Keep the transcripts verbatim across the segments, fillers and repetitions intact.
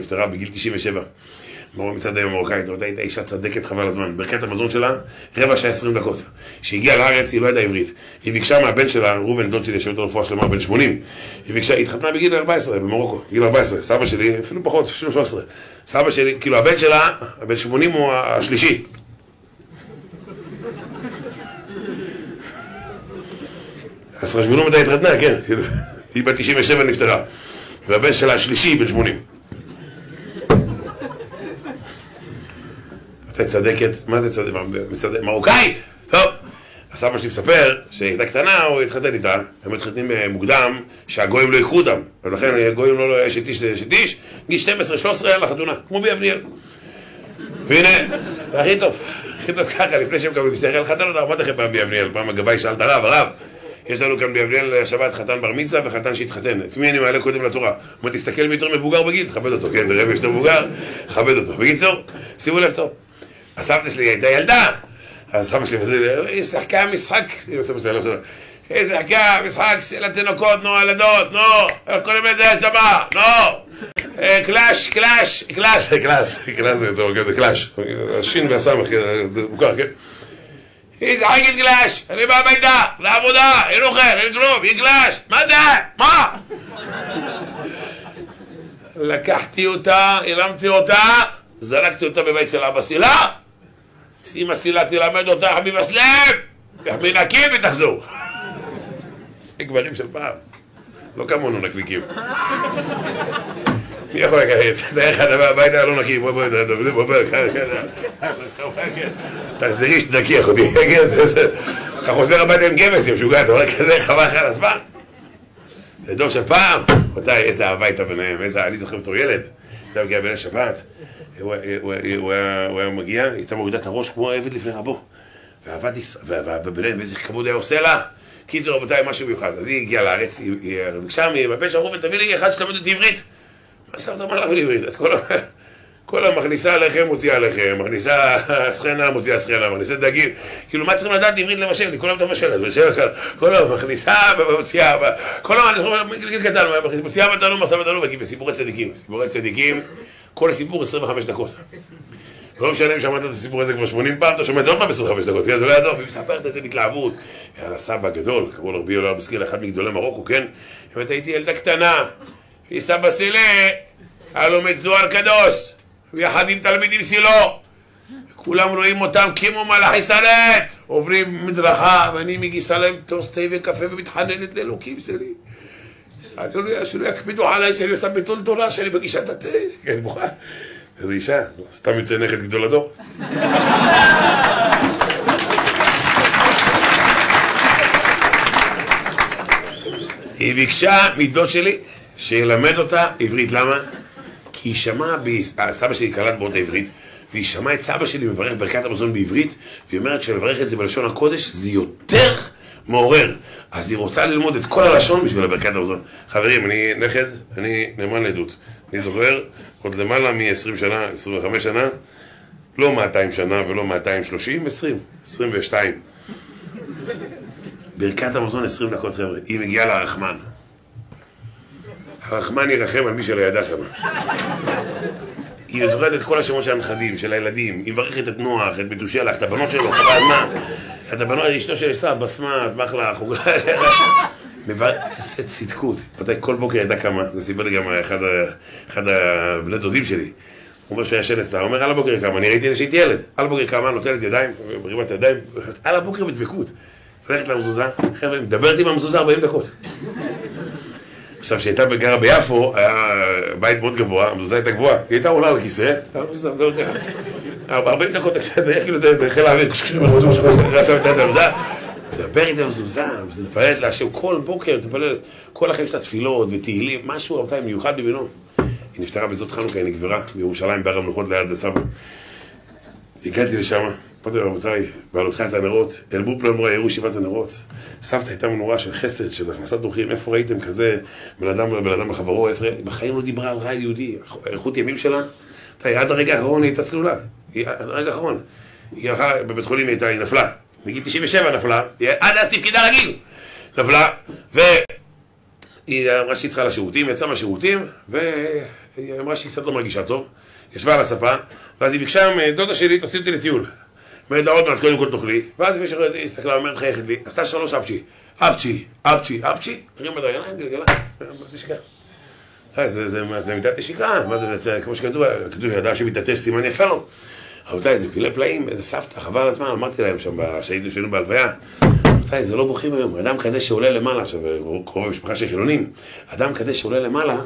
נפטרה בגיל תשעים ושבע. מצד המרוקאית, אותה הייתה אישה צדקת חבל הזמן. ברכת המזון שלה, רבע שעה עשרים דקות. כשהגיעה לארץ, היא לא ידעה עברית. היא ביקשה מהבן שלה, ראובן דוד שלי, שירות הרפואה שלמה, בן שמונים. היא ביקשה, היא התחתנה בגיל ארבע עשרה, במרוקו, גיל ארבע עשרה. סבא שלי, אפילו פחות, שלוש עשרה. סבא שלי, כאילו הבן שלה, הבן שמונים הוא השלישי. אז חשבונו מתי התחתנה, כן. היא בת תשעים ושבע נפטרה. והבן שלה השלישי, בן שמונים. אתה צדקת, מה אתה צדקת? מרוקאית! טוב, הסבא שלי מספר שהייתה קטנה, הוא התחתן איתה, הם מתחתנים מוקדם, שהגויים לא יקחו אותם, ולכן הגויים לא יש את איש זה את איש, גיל שתים עשרה שלוש עשרה לחתונה, כמו ביבניאל. והנה, זה הכי טוב, הכי טוב ככה, לפני שהם קבלו בישראל, חתן אותה, אמרת לכם פעם ביבניאל, פעם הגבאי שאלת הרב, הרב, יש לנו כאן ביבניאל השבת חתן בר מצווה וחתן שהתחתן, את מי אני מעלה קודם לתורה? הוא אומר, תסתכל מי יותר מבוגר בגיל, תכבד אותו, כן, תראה מי יותר מבוגר, תכבד אותו. בקיצור, שימו לב טוב. הסבתא שלי הייתה ילדה, אז סבתא שלי אמרה, היא שחקה משחק, היא שחקה משחק של התינוקות, נו, הילדות, נו, איך קוראים לזה השמה, נו, קלאש, קלאש, קלאש, קלאש, קלאש זה קלאש, השין והסמך, זה מוכר, כן? היא שחקת קלאש, אני בא הביתה, לעבודה, אין אוכל, אין כלום, היא קלאש, מה זה? מה? לקחתי אותה, הרמתי אותה, זרקתי אותה בבית של אבא סילה, אמא סילה תלמד אותה חביב אסלם, מנקים ותחזור. גברים של פעם, לא כמונו נקניקים. מי יכול לקחת? אתה אחד הביתה לא נקי, בוא בוא בוא בוא תחזרי שתנקי אחותי. אתה חוזר הביתה עם גבס, עם שוגעת, אתה אומר כזה חבל לך על הזמן. זה דור של פעם, אותי איזה אהבה הייתה ביניהם, אני זוכר בתור ילד, אתה מגיע בין השבת, הוא היה מגיע, הייתה מורידה את הראש כמו עבד לפני רבו, ועבד וביניהם איזה כבוד היה עושה לה. קיצור רבותיי, משהו מיוחד. אז היא הגיעה לארץ, היא ביקשה מהבן שאמרו ותביא לי אחד שתלמד אותי עברית. מה סבתא מה לך לעברית? כל המכניסה לחם מוציאה לחם, מכניסה סחנה מוציאה סחנה, מכניסה דגים, כאילו מה צריכים לדעת עברית לבשל לי? כל היום אתה מבשלת, כל היום מכניסה ומוציאה, כל היום מגיל קטן, מוציאה בתנום, מסע בתנום, וסיפורי צדיקים, סיפורי צדיקים, כל סיפור עשרים וחמש דקות. לא משנה אם שמעת את הסיפור הזה כבר שמונים פעם, אתה שומע את זה עוד פעם עשרים וחמש דקות, זה לא יעזור, והיא מספרת את זה בהתלהבות. היה לה סבא גדול, קראו לו רבי אלוהר בסקיל, אחד מגדולי מרוקו, כן? באמת הייתי ילדה קטנה, היא סבא סילה, היה לומד זוהר קדוש, ויחד עם תלמידים סילו, כולם רואים אותם כמו מלאכי סרט, עוברים מדרכה, ואני מגיסה להם טוס תה וקפה ומתחננת לאלוקים שלי. אני שלא יקפידו עליי שאני עושה ביטול תורה, שאני מגישה את התה. כן, מוכן. איזו אישה, סתם יוצא נכד גדול הדור. היא ביקשה מדוד שלי שילמד אותה עברית. למה? כי היא שמעה, סבא שלי קלט באות העברית, והיא שמעה את סבא שלי מברך ברכת המזון בעברית, והיא אומרת שלברך את זה בלשון הקודש זה יותר מעורר. אז היא רוצה ללמוד את כל הלשון בשביל ברכת המזון. חברים, אני נכד, אני נאמן לעדות. אני זוכר, עוד למעלה מ-עשרים שנה, עשרים וחמש שנה, לא מאתיים שנה ולא מאתיים ושלושים, עשרים, עשרים ושתיים. ברכת המזון עשרים דקות, חבר'ה. היא מגיעה לרחמן. הרחמן ירחם על מי שלא ידע שם. היא זוכרת את כל השמות של הנכדים, של הילדים. היא מברכת את נוח, את מתושלח, את הבנות שלו, חבל מה. את הבנות, אשתו של עשיו, בסמת, מחלה, חוגה. מברכת צדקות. כל בוקר הייתה קמה, זה סיפר לי גם אחד הבני דודים שלי. הוא אומר שהוא ישן אצלה, הוא אומר על הבוקר קמה, אני ראיתי את זה שהייתי ילד. על הבוקר קמה, נוטלת ידיים, מרימה את הידיים, על הבוקר בדבקות. הולכת למזוזה, חבר'ה, מדברת עם המזוזה ארבעים דקות. עכשיו, שהייתה גרה ביפו, היה בית מאוד גבוה, המזוזה הייתה גבוהה, היא הייתה עולה על הכיסא, ארבעים דקות, כאילו, חיל האוויר, מדבר איתה מזוזה, מתפללת להשם כל בוקר, מתפללת כל החיים של התפילות ותהילים, משהו רבותיי מיוחד בבינו. היא נפטרה בזאת חנוכה, היא נקברה בירושלים בהר המנוחות ליד סבא. הגעתי לשם, אמרתי לו רבותיי, בעלותך את הנרות, אלבו פלמורה, יראו שבעת הנרות. סבתא הייתה מנורה של חסד, של הכנסת אורחים, איפה ראיתם כזה בן אדם לבן אדם לחברו, בחיים לא דיברה על רעי יהודי, איכות ימים שלה, עד הרגע האחרון היא הייתה צלולה, עד הרגע האחרון. היא הלכה בבית חולים, היא נפלה, בגיל תשעים ושבע נפלה, עד אז תפקידה רגיל, נפלה, והיא אמרה שהיא צריכה לשירותים, יצאה מהשירותים, היא אמרה שהיא קצת לא מרגישה טוב, ישבה על הספה, ואז היא ביקשה מדודה שלי, תוציא אותי לטיול. אומרת לה עוד מעט, קודם כל תאכלי, ואז לפני שאחרי היא הסתכלה, אומרת, חייכת לי, עשתה שלוש אפצ'י, אפצ'י, אפצ'י, אפצ'י, תרים בדרגנה, גלגלה, נשיקה. זה מיטת נשיקה, כמו שכתוב, כתוב ידע שמתעטש סימן יפה לו. רבותיי, זה פילי פלאים, איזה סבתא, חבל הזמן, אמרתי להם שם, שהיינו בהלוויה. רבותיי, זה לא בוכים היום, אדם כזה שעולה למעלה, עכשיו, קרוב במשפחה של חילונים, אדם כזה שעולה למעלה,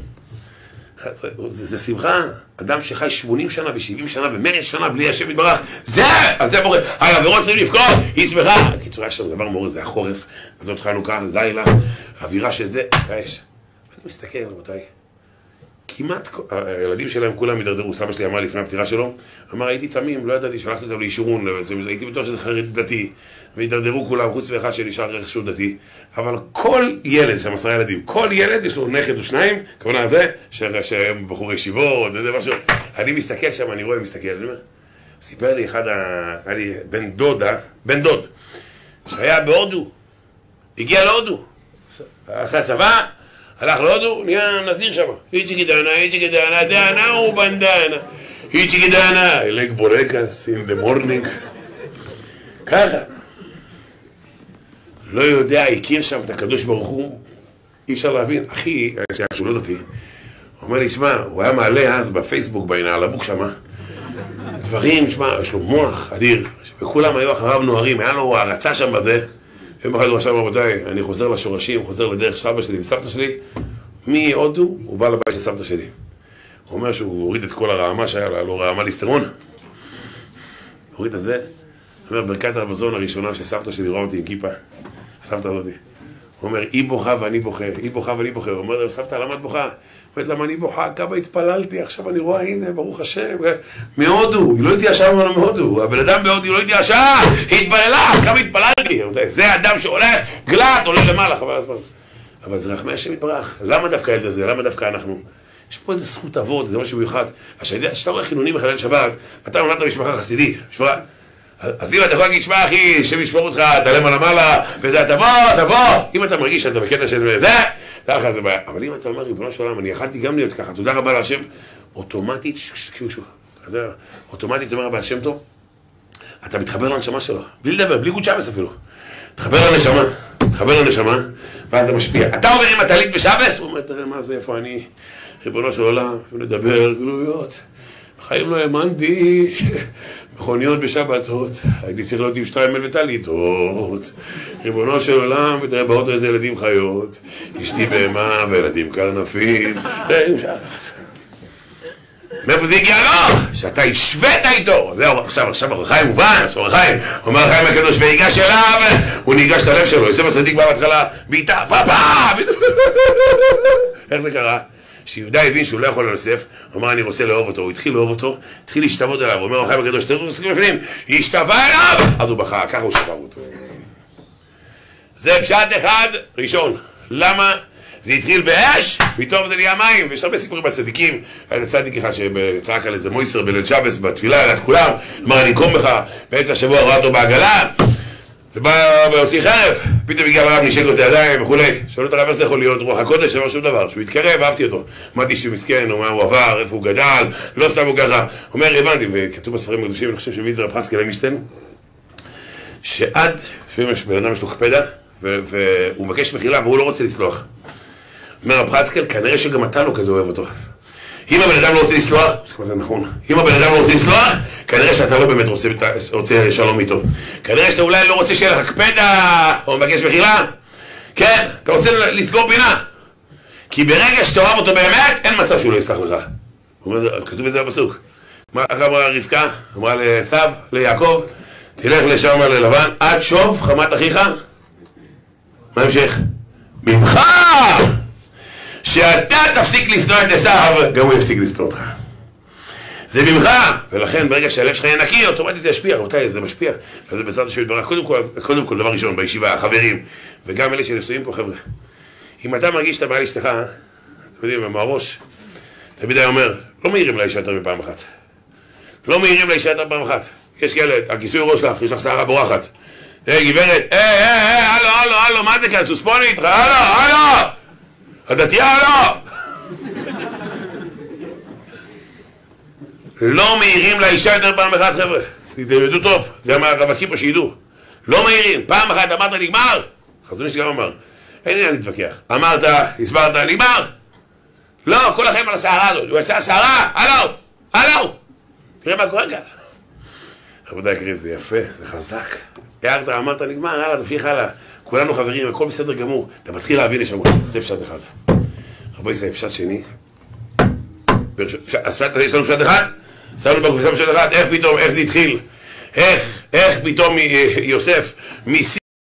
זה שמחה, אדם שחי שמונים שנה ו-שבעים שנה ו-מאה שנה בלי השם יתברך, זה, על זה בורא, על עבירות צריכים לבכות, היא שמחה. קיצור, יש לנו דבר מעורר, זה החורף, זאת חנוכה, לילה, אווירה של זה, יש. אני מסתכל, רבותיי, כמעט, הילדים שלהם כולם ידרדרו, סבא שלי אמר לפני הפטירה שלו, אמר, הייתי תמים, לא ידעתי, שלחתי אותם לאישורון, הייתי בטוח שזה חרדי דתי, וידרדרו כולם, חוץ מאחד שנשאר רכשו דתי, אבל כל ילד, שם עשרה ילדים, כל ילד יש לו נכד או שניים, כמובן הזה, שהם בחורי ישיבות, זה משהו, אני מסתכל שם, אני רואה, מסתכל, אני אומר, סיפר לי אחד, היה לי בן דודה, בן דוד, שהיה בהודו, הגיע להודו, עשה צבא, הלך להודו, נהיה נזיר שם. איצ'יקי דנה, איצ'יקי דנה, דנה ובנדנה. איצ'יקי דנה, אלק בורקס, in the morning. ככה. לא יודע, הכיר שם את הקדוש ברוך הוא. אי אפשר להבין. אחי, שהיה שהוא לא דתי, הוא אומר לי, שמע, הוא היה מעלה אז בפייסבוק, בעינה, על הבוק שם. דברים, שמע, יש לו מוח אדיר. וכולם היו אחריו נוהרים, היה לו הרצה שם בזה. יום אחד הוא עכשיו, רבותיי, אני חוזר לשורשים, חוזר לדרך סבא שלי וסבתא שלי, מהודו הוא בא לבית של סבתא שלי. הוא אומר שהוא הוריד את כל הרעמה שהיה לו, רעמה ליסטרון. הוריד את זה. הוא אומר, ברכת המזון הראשונה שסבתא שלי רואה אותי עם כיפה, סבתא הזאתי. הוא אומר, היא בוכה ואני בוכה, היא בוכה ואני בוכה. הוא אומר, סבתא, למה את בוכה? אומרת, למה אני בוכה? כמה התפללתי, עכשיו אני רואה, הנה, ברוך השם, מהודו, היא לא התיישבה ממנו מהודו, הבן אדם בהודו, היא לא התיישבה, היא התפללה, כמה התפללתי. זה אדם שהולך, גלת, עולה למעלה, חבל הזמן. אבל זה רחמי השם יתברך. למה דווקא ילד הזה? למה דווקא אנחנו? יש פה איזה זכות אבות, זה משהו מיוחד. כשאתה רואה חילונים בחלל שבת, אתה נולדת במשפחה חסידית, משפחה. אז אם אתה יכול להגיד, שמע אחי, שם ישמור אותך, תעלם על המעלה, וזה, תבוא, תבוא. אם אתה מרגיש שאתה בקטע של זה, תלך זה בעיה. אבל אם אתה אומר, ריבונו של עולם, אני יכלתי גם להיות ככה, תודה רבה להשם, אוטומטית, אוטומטית, אומר רבה השם טוב, אתה מתחבר לנשמה שלו, בלי לדבר, בלי גודשבס אפילו. תחבר לנשמה, תחבר לנשמה, ואז זה משפיע. אתה עובר עם הטלית בשבס, הוא אומר, תראה מה זה, איפה אני, ריבונו של עולם, נדבר גלויות. בחיים לא האמנתי, מכוניות בשבתות, הייתי צריך להיות עם שתיים אל וטליתות, ריבונו של עולם, ותראה באוטו איזה ילדים חיות, אשתי בהמה וילדים קרנפים, מאיפה זה הגיע לו? שאתה השווית איתו, זהו, עכשיו, עכשיו אור החיים מובן, עכשיו אור החיים, אומר החיים הקדוש, והיגש אליו, הוא ניגש את הלב שלו, יוסף הצדיק בא בהתחלה, בעיטה, פאפה, איך זה קרה? שיהודה הבין שהוא לא יכול ליוסף, הוא אמר אני רוצה לאהוב אותו, הוא התחיל לאהוב אותו, התחיל להשתוות אליו, הוא אומר החיים הקדוש, תראו תסכים לפנים, היא השתווה אליו, עד הוא בכה, ככה הוא שבר אותו. זה פשט אחד ראשון, למה? זה התחיל באש, פתאום זה נהיה מים, ויש הרבה סיפורים בצדיקים, היה צדיק אחד שצעק על איזה מויסר בליל שבס בתפילה, היה את כולם, אמר אני אקום בך, באמצע השבוע ראה אותו בעגלה, ובא והוציא חרב, פתאום הגיע לרב, נשק לו את הידיים וכולי. שאלו את הרב איך זה יכול להיות רוח הקודש, אמר שום דבר, שהוא התקרב, אהבתי אותו. אמרתי שהוא מסכן, הוא מה הוא עבר, איפה הוא גדל, לא סתם הוא ככה. אומר, הבנתי, וכתוב בספרים הקדושים, אני חושב שמי זה רב חצקאל לוינשטיין, שעד, לפעמים יש בן אדם יש לו קפדה, והוא מבקש מחילה והוא לא רוצה לסלוח. אומר רב חצקאל, כנראה שגם אתה לא כזה אוהב אותו. אם הבן אדם לא רוצה לסלוח, זה נכון, אם הבן אדם לא רוצה לסלוח, כנראה שאתה לא באמת רוצה, רוצה שלום איתו. כנראה שאתה אולי לא רוצה שיהיה לך קפדה, או מבקש מחילה. כן, אתה רוצה לסגור פינה. כי ברגע שאתה אוהב אותו באמת, אין מצב שהוא לא יסלח לך. כתוב את זה בפסוק. מה אמרה רבקה? אמרה לעשיו, ליעקב, תלך לשם ללבן, עד שוב חמת אחיך. מה המשך? ממך! שאתה תפסיק לשנוא את עשיו, גם הוא יפסיק לשנוא אותך. זה ממך, ולכן ברגע שהלב שלך יהיה נקי, אוטומטית זה ישפיע, רבותיי, זה משפיע. וזה בעזרת השם יתברך, קודם כל, קודם כל, דבר ראשון, בישיבה, החברים, וגם אלה שנשואים פה, חבר'ה. אם אתה מרגיש שאתה בעל אשתך, אתם יודעים, המערוש, תמיד היה אומר, לא מעירים לאישה יותר מפעם אחת. לא מעירים לאישה יותר מפעם אחת. יש כאלה, הכיסוי ראש לך, יש לך שערה בורחת. היי, גברת, היי, היי, היי, הלו, הלו, הלו, מה זה כאן, סוספוני איתך, הלו, הלו! הדתייה לא! לא מעירים לאישה יותר פעם אחת, חבר'ה. תלמדו טוב, גם הרווקים פה שידעו. לא מעירים, פעם אחת אמרת נגמר, חזון איש גם אמר, אין עניין להתווכח. אמרת, הסברת, נגמר. לא, כל החיים על הסערה הזאת, הוא יצא הסערה, הלו, הלו. תראה מה קורה כאן. רבותי יקרים, זה יפה, זה חזק. הערת, אמרת, נגמר, הלאה, תמשיך הלאה. כולנו חברים, הכל בסדר גמור. אתה מתחיל להבין לשם, זה פשט אחד. רבוי, זה פשט שני. אז יש לנו פשט אחד? שמנו בקופסה פשט אחד, איך פתאום, איך זה התחיל? איך, איך פתאום יוסף,